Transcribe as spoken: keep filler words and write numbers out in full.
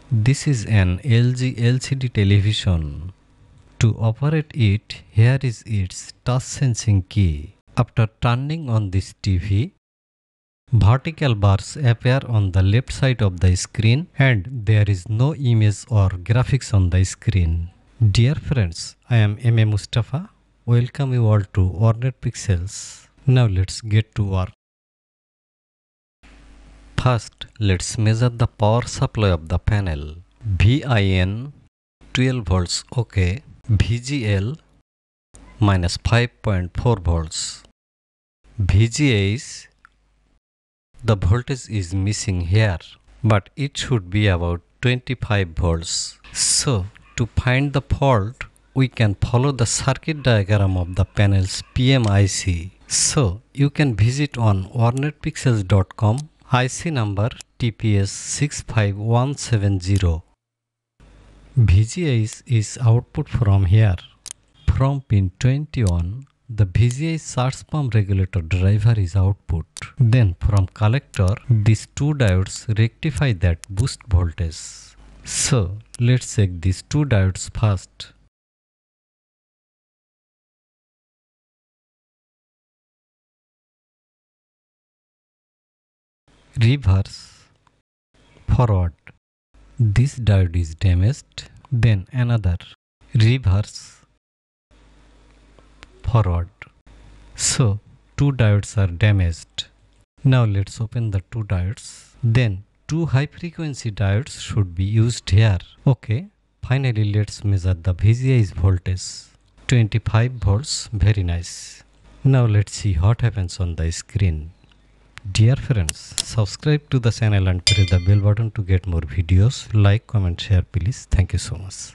This is an L G L C D television. To operate it, here is its touch sensing key. After turning on this T V, vertical bars appear on the left side of the screen and there is no image or graphics on the screen. Dear friends, I am M A Mustafa. Welcome you all to Ornet Pixels. Now let's get to work. First, let's measure the power supply of the panel. V I N twelve volts, OK. V G L minus five point four volts. V G H, the voltage is missing here, but it should be about twenty-five volts. So, to find the fault, we can follow the circuit diagram of the panel's P M I C. So, you can visit on ornet pixels dot com. I C number T P S six five one seven zero. V G H is output from here. From pin twenty-one, the V G H surge pump regulator driver is output. Then from collector, these two diodes rectify that boost voltage. So let's check these two diodes first. Reverse, forward. This diode is damaged. Then another. Reverse, forward. So two diodes are damaged. Now let's open the two diodes. Then two high frequency diodes should be used here. Okay. Finally let's measure the V G H voltage. twenty-five volts. Very nice. Now let's see what happens on the screen. Dear friends, subscribe to the channel and press the bell button to get more videos. Like, comment, share please. Thank you so much.